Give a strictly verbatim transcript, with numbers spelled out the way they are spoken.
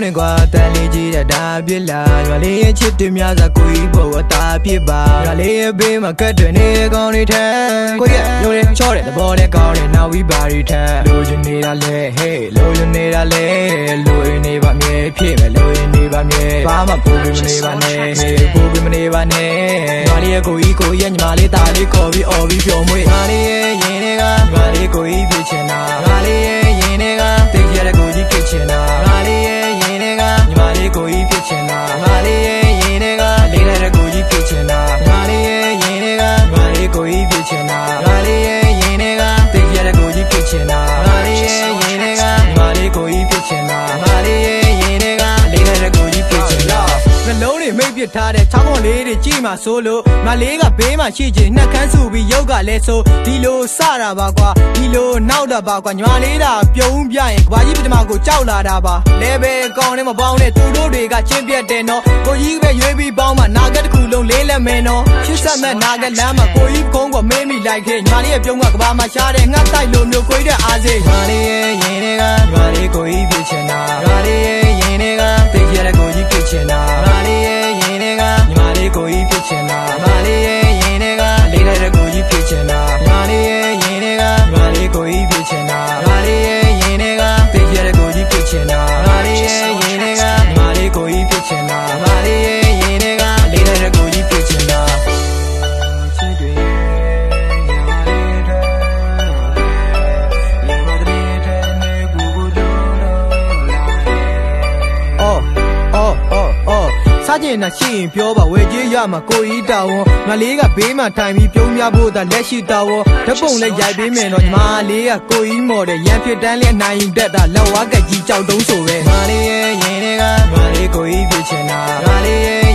ဝင်ကွာတန်လေးကြီးတဲ့ဒါပြစ်လာရွာလေးရဲ့ချစ်တွေများစွာကိုကြီးပေါ်အသာပြစ်ပါရွာလေးရဲ့ဘေးမှာကတ်တွေနေကောင်းနေထက်ကိုကြီးကညိုတယ်ချောတယ်သဘောနဲ့ကောင်းတယ်နောက်ပြီးပါရီထက်လိုချင်နေတာလဲဟေးလိုချင်နေတာလဲလိုရင်းနေပါမြဲဖြစ်မယ်လိုရင်းနေပါမြဲဘာမှပူပြီးမနေပါနဲ့ဟေးပူပြီးမနေပါနဲ့ရွာလေးရဲ့ကိုကြီးကိုကြီးရဲ့ညီမလေးသားလေးခေါ်ပြီးအော်ပြီးပြောမွေးရွာလေးရဲ့ရင်တွေကရွာလေးကိုကြီးဖြစ်ချင်တာရွာလေးရဲ့ရင်တွေကသိကြတဲ့ကိုကြီးဖြစ်ချင်တာရွာလေးရဲ့ရင်တွေကညီမလေးကိုကြီးဖြစ်ချင်တာရွာလေးရဲ့ရင်တွေကလေးလိုက်တဲ့ကိုကြီးဖြစ်ချင်တာရွာလေးရဲ့ရင်တွေကရွာလေးကိုကြီးဖြစ်ချင်တာရွာလေးရဲ့ရင်တွေကသိကြတဲ့ကိုကြီးဖြစ်ချင်တာရွာလေးရဲ့ရင်တွေကညီမလေးကိုကြီးဖြစ်ချင်တာရွာလေးရဲ့ရင်တွေကလေးလိုက်တဲ့ကိုကြီးဖြစ်ချင်တာနှလုံးတွေမိတ်ပစ်ထားတဲ့ချောင်းခွန်လေးတွေကြည့်မှဆိုလို့မလေးကဘေးမှာရှိချင်နှက်ခမ်းစုပြီးရုပ်ကလည်းဆိုဒီလိုစတာပါကွာဒီလိုနောက်တာပါကွာညီမလေးတာပြုံးပြရင်ကဘာကြီးပထမကိုကြောက်လာတာပါလဲပဲကောင်းနေမပေါင်းနဲ့သူတို့တွေကချင်းပြတ်တယ်နော်ကိုကြီးပဲရွေးပြီးပေါင်းမှနာဂတ်တစ်ခုလုံးလေးလက်မဲနော်ရှစ်ဆက်မဲ့နာဂတ်လမ်းမှာကိုကြီးကုန်းကမင်းမိလိုက်ခဲ့ညီမလေးရဲ့ပြုံးကကဘာမှာရှားတဲ့ငှက်တိုက်လိုမျိုးကိုကြီးတဲ့အားစေညီမလေးရဲ့ရင်တွေကညီမလေးကိုကြီးဖြစ်ချင်တာညီမလေးရဲ့ရင်တွေကသိကြတဲ့ကိုကြီးဖြစ်ချင်တာညီမလေးရဲ့ရင်တွေကညီမလေးကိုကြီးဖြစ်ချင်တာညီမလေးရဲ့ရင်တွေကလေးလိုက်တဲ့ကိုကြီးဖြစ်ချင်တာညီမလေးရဲ့ရင်တွေကညီမလေးကိုကြီးဖြစ်ချင်တာညီမလေးရဲ့ရင်တွေကသိကြတဲ့ကိုကြီးဖြစ်ချင်တာညီမလေးရဲ့ရင်တွေကညီမလေးကိုကြီးဖြစ်ချင်တာညီမလေးရဲ့ရင်တွေကလေးလိုက်တဲ့ကိုကြီးဖြစ်ချင်တာချစ်တွေစားကျင်တာရှိရင်ပြောပါဝယ်ကြေးရမှာကိုကြီးတောင်းငါလေးကဘေးမှာထိုင်ပြီးပြုံးများဖို့သာလက်ရှိတောင်းဓာတ်ပုံလည်းရိုက်ပေးမယ်တော့ညီမလေးကကိုကြီးမော်တယ်ရန်ဖြစ်တန်းလေးနိုင်ယူတတ်တာလက်ဝါးကကြီးကြောက်တုံးဆိုပဲငါလေးရဲ့ရင်တွေကငါလေးကိုကြီးဖြစ်ချင်တာငါလေးရဲ့